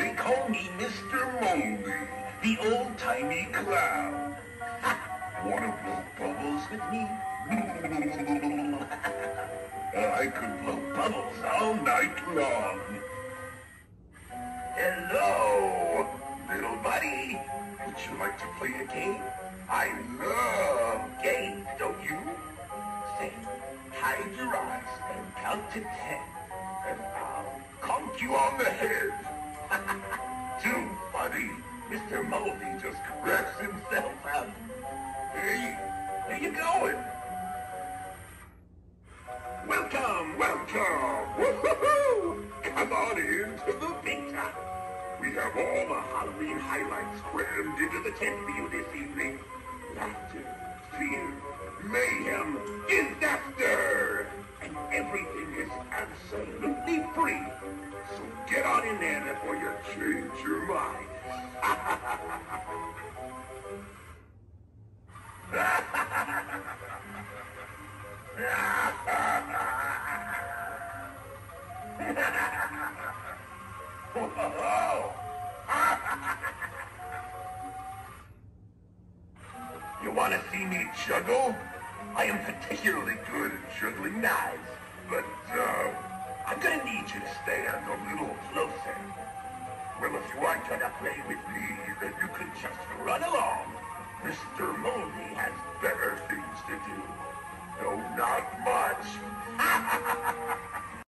They call me Mr. Moldy, the old-timey clown. Wanna blow bubbles with me? I could blow bubbles all night long. Hello, little buddy. Would you like to play a game? I love games, don't you? Say, hide your eyes and count to 10, and I'll conk you on the head. Too funny. Mr. Moldy just cracks himself up. Hey, where you going? Welcome, welcome. Woo-hoo-hoo! Come on into the big time. We have all the Halloween highlights crammed into the tent for you this evening. Laughter, fear, mayhem, disaster. And everything is absolutely free. So get on in there before you change your mind. You want to see me juggle? I am particularly good at juggling knives, but I'm gonna need you to stand a little closer. Well, if you aren't gonna play with me, then you can just run along. Mr. Moldy has better things to do. No, not much.